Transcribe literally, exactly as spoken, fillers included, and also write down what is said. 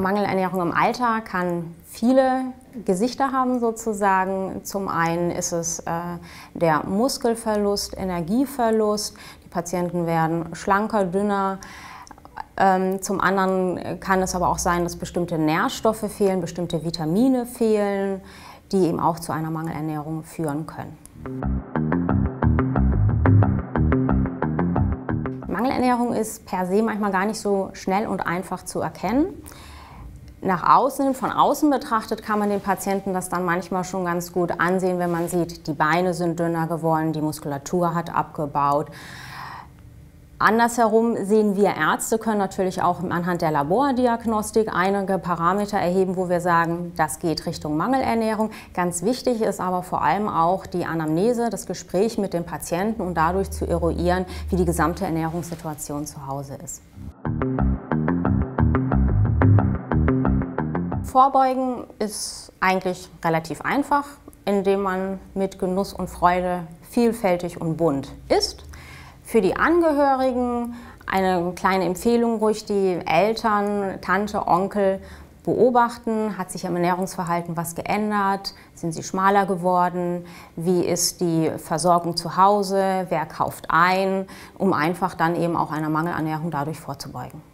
Mangelernährung im Alter kann viele Gesichter haben sozusagen. Zum einen ist es äh, der Muskelverlust, Energieverlust. Die Patienten werden schlanker, dünner. Ähm, zum anderen kann es aber auch sein, dass bestimmte Nährstoffe fehlen, bestimmte Vitamine fehlen, die eben auch zu einer Mangelernährung führen können. Mangelernährung ist per se manchmal gar nicht so schnell und einfach zu erkennen. Nach außen, von außen betrachtet, kann man den Patienten das dann manchmal schon ganz gut ansehen, wenn man sieht, die Beine sind dünner geworden, die Muskulatur hat abgebaut. Andersherum sehen wir Ärzte, können natürlich auch anhand der Labordiagnostik einige Parameter erheben, wo wir sagen, das geht Richtung Mangelernährung. Ganz wichtig ist aber vor allem auch die Anamnese, das Gespräch mit dem Patienten und dadurch zu eruieren, wie die gesamte Ernährungssituation zu Hause ist. Vorbeugen ist eigentlich relativ einfach, indem man mit Genuss und Freude vielfältig und bunt isst. Für die Angehörigen eine kleine Empfehlung, ruhig die Eltern, Tante, Onkel beobachten. Hat sich am Ernährungsverhalten was geändert? Sind sie schmaler geworden? Wie ist die Versorgung zu Hause? Wer kauft ein? Um einfach dann eben auch einer Mangelernährung dadurch vorzubeugen.